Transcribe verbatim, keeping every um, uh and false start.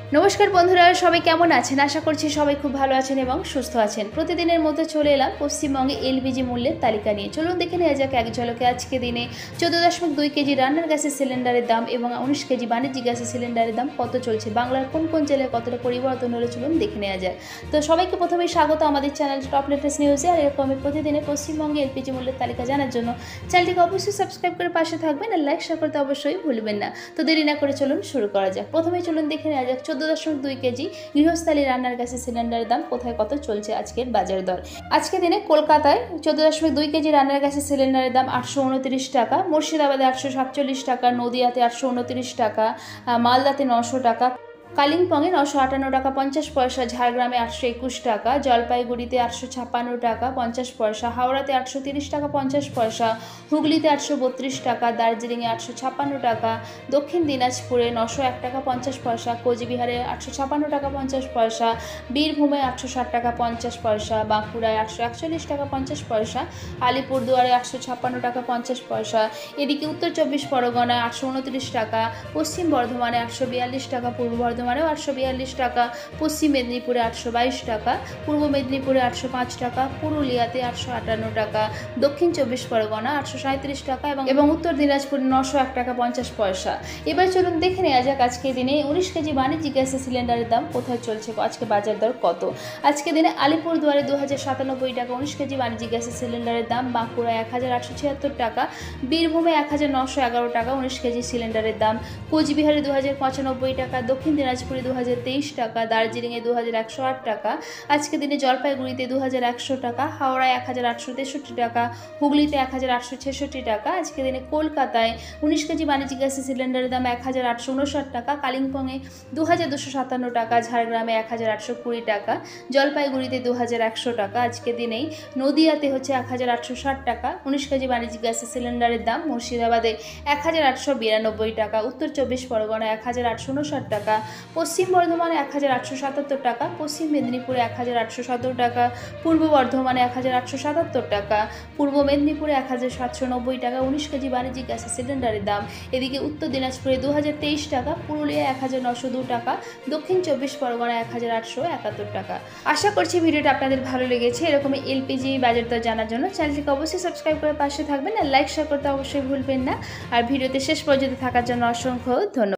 नमस्कार बंधुरा सबाई केमन आছেন आशा करছি সবাই খুব ভালো আছেন এবং সুস্থ আছেন। প্রতিদিনের মতো চলে এলাম পশ্চিমবঙ্গে এলপিজি মূল্যের তালিকা নিয়ে। চলুন দেখে নেওয়া যাক এক ঝলকে আজকে দিনে চোদ্দ দশমিক দুই কেজি রান্নার গ্যাসের সিলিন্ডারের দাম এবং উনিশ কেজি বাণিজ্যিক গ্যাসের সিলিন্ডারের দাম কত চলছে, বাংলার কোন কোন জেলায় কতটা পরিবর্তন হলো চলুন দেখে নেওয়া যাক। তো সবাইকে প্রথমেই স্বাগত আমাদের চ্যানেল টপ লেটেস্ট নিউজে। আর এরকম প্রতিদিনের পশ্চিমবঙ্গে এলপিজি মূল্যের তালিকা জানার জন্য চ্যানেলটিকে অবশ্যই সাবস্ক্রাইব করে পাশে থাকবেন আর লাইক শেয়ার করতে অবশ্যই ভুলবেন না। তো দেরি না করে চলুন শুরু করা যাক। প্রথমেই চলুন দেখে নেওয়া যাক চোদ্দ দশমিক দুই কেজি গৃহস্থালী রান্নার গ্যাসের সিলিন্ডারের দাম কোথায় কত চলছে আজকের বাজার দর। আজকে দিনে কলকাতায় চোদ্দ দশমিক দুই কেজি রান্নার গ্যাসের সিলিন্ডারের দাম আটশো উনত্রিশ টাকা, মুর্শিদাবাদে আটশো সাতচল্লিশ টাকা, নদিয়াতে আটশো উনত্রিশ টাকা, মালদাতে নশো টাকা, কালিম্পংয়ে নশো আটান্ন টাকা পঞ্চাশ পয়সা, ঝাড়গ্রামে আটশো একুশ টাকা, জলপাইগুড়িতে আটশো ছাপ্পান্ন টাকা পঞ্চাশ পয়সা, হাওড়াতে আটশো তিরিশ টাকা পঞ্চাশ পয়সা, হুগলিতে আটশো বত্রিশ টাকা, দার্জিলিংয়ে আটশো ছাপ্পান্ন টাকা, দক্ষিণ দিনাজপুরে নশো এক টাকা পঞ্চাশ পয়সা, কোচবিহারে আটশো ছাপ্পান্ন টাকা পঞ্চাশ পয়সা, বীরভূমে আটশো ষাট টাকা পঞ্চাশ পয়সা, বাঁকুড়ায় আটশো একচল্লিশ টাকা পঞ্চাশ পয়সা, আলিপুরদুয়ারে আটশো ছাপ্পান্ন টাকা পঞ্চাশ পয়সা। এদিকে উত্তর চব্বিশ পরগনায় আটশো উনত্রিশ টাকা, পশ্চিম বর্ধমানে আটশো বিয়াল্লিশ টাকা, পূর্ব বর্ধমানেও আটশো বিয়াল্লিশ টাকা, পশ্চিম মেদিনীপুরে আটশো বাইশ টাকা, পূর্ব মেদিনীপুরে আটশো পাঁচ টাকা, পুরুলিয়াতে আটশো আটান্ন টাকা, দক্ষিণ চব্বিশ পরগনা আটশো সাঁত্রিশ টাকা এবং এবং উত্তর দিনাজপুরে নশো এক টাকা পঞ্চাশ পয়সা। এবার চলুন দেখে নেওয়া যাক আজকে দিনে উনিশ কেজি বাণিজ্যিক গ্যাসের সিলিন্ডারের দাম কোথায় চলছে, আজকে বাজার দর কত। আজকে দিনে আলিপুরদুয়ারে দু হাজার সাতানব্বই টাকা উনিশ কেজি বাণিজ্যিক গ্যাসের সিলিন্ডারের দাম, বাঁকুড়ায় এক হাজার আটশো ছিয়াত্তর টাকা, বীরভূমে এক হাজার নশো এগারো টাকা উনিশ কেজি সিলিন্ডারের দাম, কোচবিহারে দু হাজার পঁচানব্বই টাকা, দক্ষিণ দিনাজপুরে দু হাজার তেইশ টাকা, দার্জিলিংয়ে দু হাজার একশো আট টাকা, আজকে দিনে জলপাইগুড়িতে দু হাজার একশো টাকা, হাওড়ায় এক হাজার আটশো তেষট্টি টাকা, হুগলিতে এক হাজার আটশো ছেষট্টি টাকা। আজকে দিনে কলকাতায় উনিশ কেজি বাণিজ্যিক গ্যাসের সিলিন্ডারের দাম এক হাজার আটশো উনষাট টাকা, কালিম্পংয়ে দু হাজার দুশো সাতান্ন টাকা, ঝাড়গ্রামে এক হাজার আটশো কুড়ি টাকা, জলপাইগুড়িতে দু হাজার একশো টাকা। আজকে দিনেই নদিয়াতে হচ্ছে এক হাজার আটশো ষাট টাকা উনিশ কেজি বাণিজ্যিক গ্যাসের সিলিন্ডারের দাম, মুর্শিদাবাদে এক হাজার আটশো বিরানব্বই টাকা, উত্তর চব্বিশ পরগনা এক হাজার আটশো উনষাট টাকা, পশ্চিম বর্ধমানে এক হাজার আটশো সাতাত্তর টাকা, পশ্চিম মেদিনীপুরে এক হাজার আটশো সতেরো টাকা, পূর্ব বর্ধমানে এক হাজার আটশো সাতাত্তর টাকা, পূর্ব মেদিনীপুরে এক হাজার সাতশো নব্বই টাকা উনিশ কেজি বাণিজ্যিক গ্যাসের সিলিন্ডারের দাম। এদিকে উত্তর দিনাজপুরে দু হাজার তেইশ টাকা, পুরুলিয়া এক হাজার নশো দু টাকা, দক্ষিণ চব্বিশ পরগনা এক হাজার আটশো একাত্তর টাকা। আশা করছি ভিডিওটা আপনাদের ভালো লেগেছে। এরকমই এলপিজি বাজার দর জানার জন্য চ্যানেলটিকে অবশ্যই সাবস্ক্রাইব করে পাশে থাকবেন আর লাইক শেয়ার করতে অবশ্যই ভুলবেন না। আর ভিডিওতে শেষ পর্যন্ত থাকার জন্য অসংখ্য ধন্যবাদ।